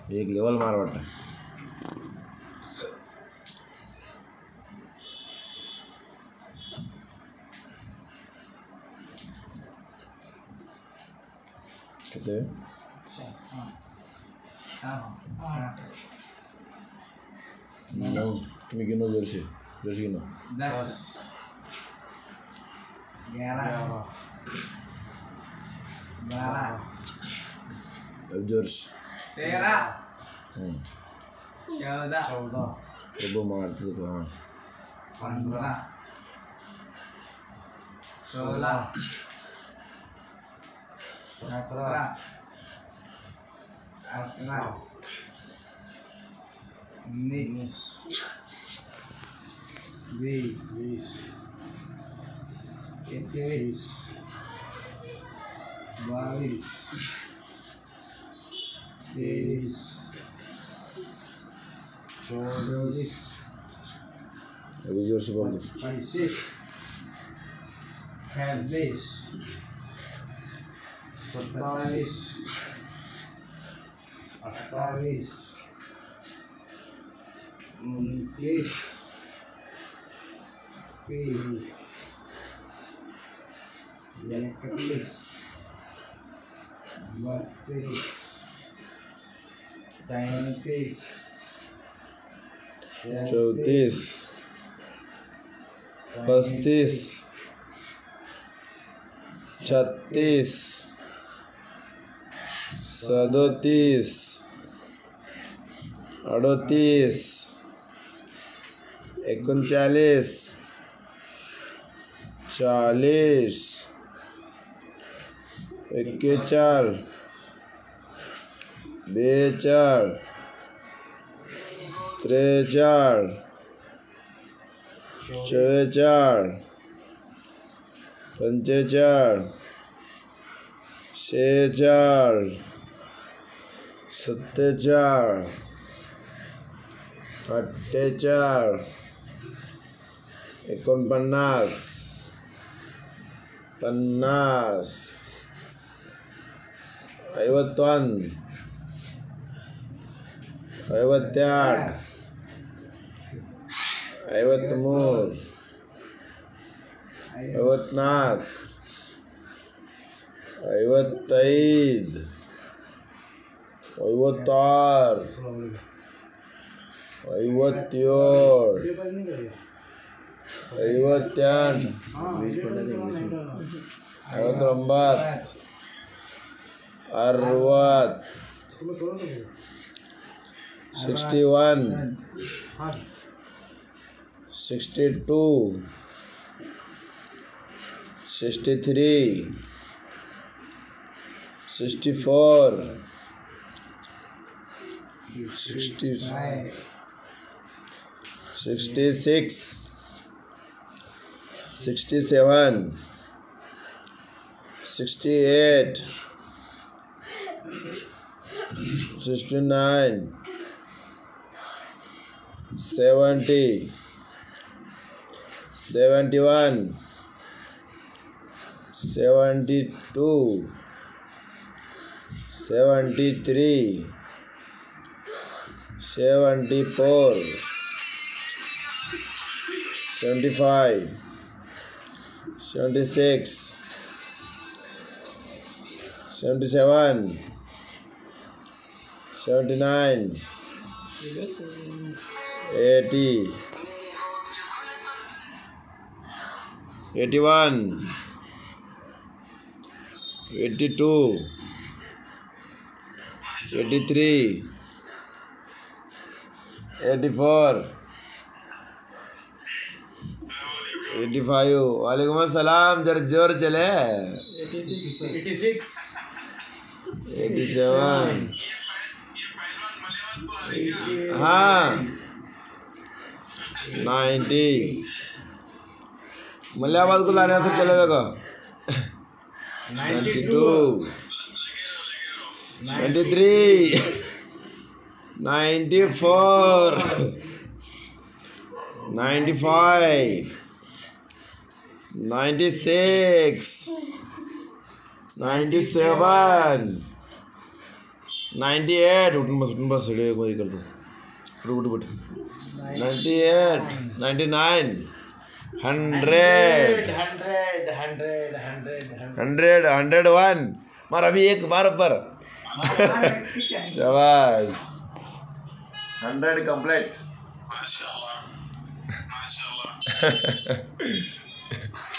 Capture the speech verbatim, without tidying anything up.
एक लेवल मार वाटतं. किती नऊ. तुम्ही गिनो जर्सी जर्सी गिनो. दस ग्यारह बारह जर्सी तेरह चौदह चौदह वो मारते तो हाँ. पंद्रह सोलह सत्रह अठारह उन्नीस बीस बीस इक्कीस बाईस तेईस चौबीस अभी जोर से बोल दो. पच्चीस छब्बीस सत्ताईस अट्ठाईस उनतीस तीस इकतीस बत्तीस तैंतीस चौतीस पस्तीस छत्तीस सदोतीस अड़तीस एकोणचाळीस चालीस एक्केचाळीस बेचाळीस त्रेचाळीस चव्वेचाळीस पंचेचाळीस शेहेचाळीस सत्तेचाळीस अठ्ठेचाळीस एकोणपन्नास पन्नास ಐವತ್ತೊಂದು ಐವತ್ತೆರಡು ಐವತ್ತ್ಮೂರು ಐವತ್ನಾಲ್ಕು ಐವತ್ತೈದು ಐವತ್ತಾರು ಐವತ್ತೇಳು ಐವತ್ತೆಂಟು ಐವತ್ತೊಂಬತ್ತು ಅರವತ್ತು sixty one sixty two sixty three sixty four sixty sixty six sixty seven sixty eight sixty-nine seventy seventy-one seventy-two seventy-three seventy-four seventy-five seventy-six seventy-seven seventy-nine eighty eighty-one eighty-two eighty-three eighty-four eighty-five. वालेकुम अस्सलाम. जरा जोर चले. eighty-six eighty-seven. हाँ ninety. Malihabad को लाने से चले देखो. Ninety two ninety three ninety four ninety five ninety six ninety seven ninety eight उठन बस उठन बस सीढ़ी को ये कर दो रुक रुक ninety eight ninety nine hundred hundred hundred hundred hundred hundred one मार अभी एक बार पर शाबाश हंड्रेड कंप्लीट